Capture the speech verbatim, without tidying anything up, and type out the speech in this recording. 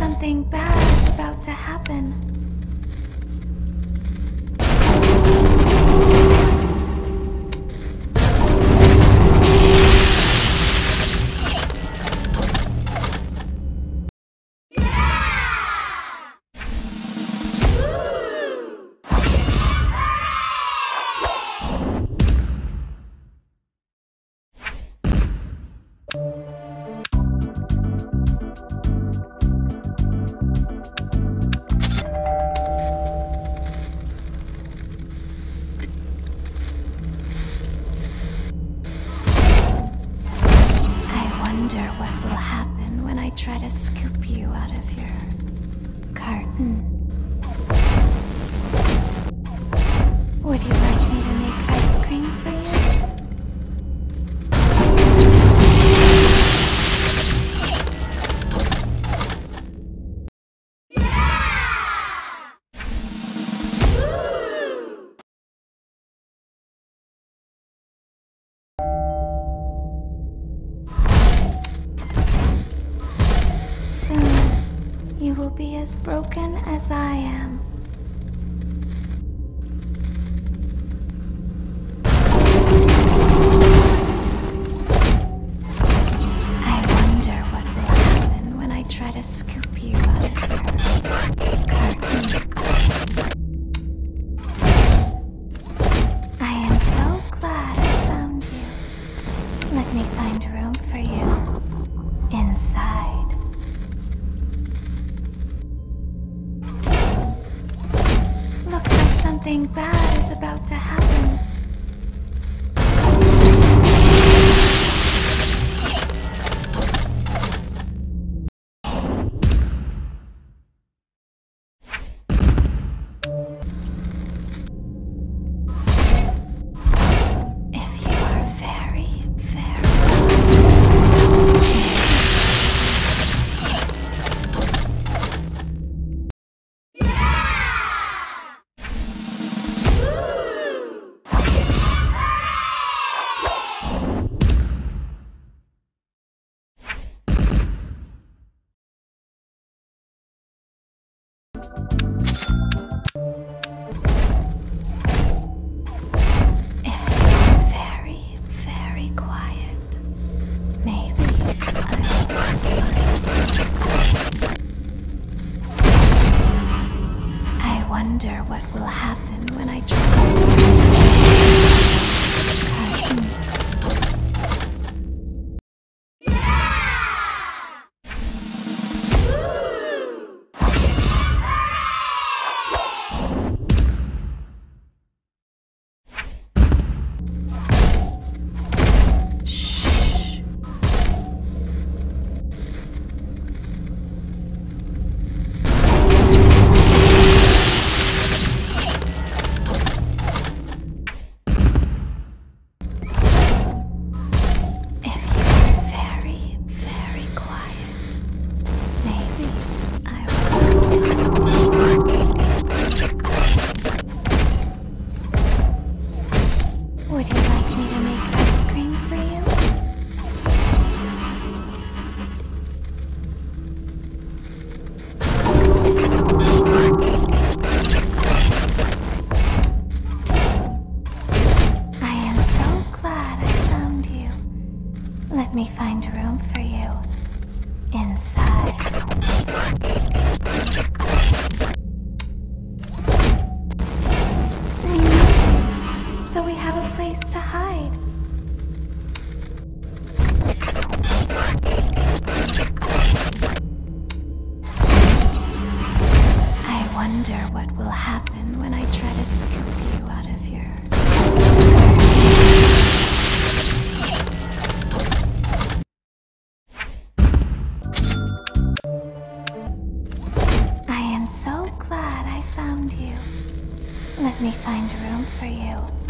something bad is about to happen. Try to scoop you out of your carton. Would you like me to make ice cream for you? Soon, you will be as broken as I am. I wonder what will happen when I try to scoop you out of your carton. I am so glad I found you. Let me find room for you inside. Something bad is about to happen. If you are very, very what will happen when I try to scoop carton. Shh. Would you like me to make ice cream for you? I am so glad I found you. Let me find room for you inside. So we have a place to hide. I wonder what will happen when I try to scoop you out of your... I am so glad I found you. Let me find room for you